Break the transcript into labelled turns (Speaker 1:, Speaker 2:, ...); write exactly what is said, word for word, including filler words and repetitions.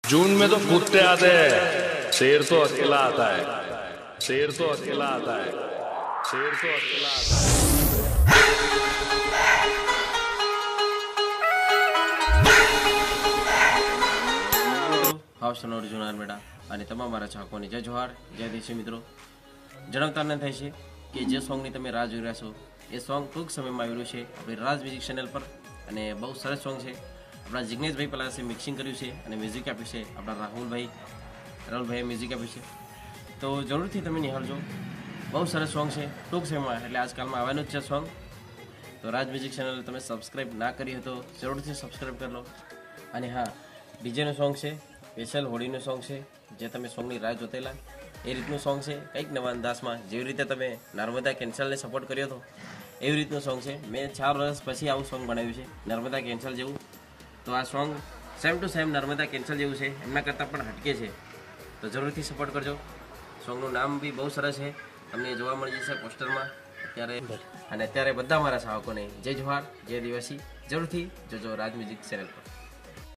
Speaker 1: जून में तो कुत्ते आते हैं, शेर तो अकेला आता है। शेर तो अकेला आता है। शेर तो अकेला आता है।
Speaker 2: હાઉસ અર્જુન આર્મેડા અને તમામ મારા ચાહકોને જય જોહાર, જય દેશી મિત્રો. જણાવતા ન થાય છે કે જે સોંગની તમે રાહ જોઈ રહ્યા છો એ સોંગ ટૂંક સમયમાં આવ્યું છે આપણી રાજ મ્યુઝિક ચેનલ પર અને બહુ સરસ સોંગ છે. આપણા જિગ્નેશભાઈ પહેલાં મિક્સિંગ કર્યું છે અને મ્યુઝિક આપ્યું છે આપણા રાહુલભાઈ રાહુલભાઈએ મ્યુઝિક આપ્યું છે. તો જરૂરથી તમે નિહાળજો, બહુ સરસ સોંગ છે. ટૂંક સમયમાં એટલે આજકાલમાં આવવાનું જ છે સોંગ. તો રાજ મ્યુઝિક ચેનલ તમે સબસ્ક્રાઈબ ના કરી હોય તો જરૂરથી સબસ્ક્રાઈબ કરી લો. અને હા, ડીજેનું સોંગ છે, સ્પેશિયલ હોળીનું સોંગ છે, જે તમે સોંગની રાહ જોતેલા એ રીતનું સોંગ છે. કંઈક નવા અંદાજમાં જેવી રીતે તમે નર્મદા કેન્સલને સપોર્ટ કર્યો હતો એવી રીતનું સોંગ છે. મેં ચાર વર્ષ પછી આવું સોંગ બનાવ્યું છે નર્મદા કેન્સલ જેવું. તો આ song same to same Narmada cancel જેવું છે, એમના કરતાં પણ હટકે છે. તો જરૂરથી સપોર્ટ કરજો. સોંગનું નામ બી બહુ સરસ છે, તમને જોવા મળી જશે પોસ્ટરમાં અત્યારે. અને અત્યારે બધા મારા ચાહકોને જય જોહાર, જય દિવસી. જરૂરથી જોજો રાજ મ્યુઝિક ચેનલ પર.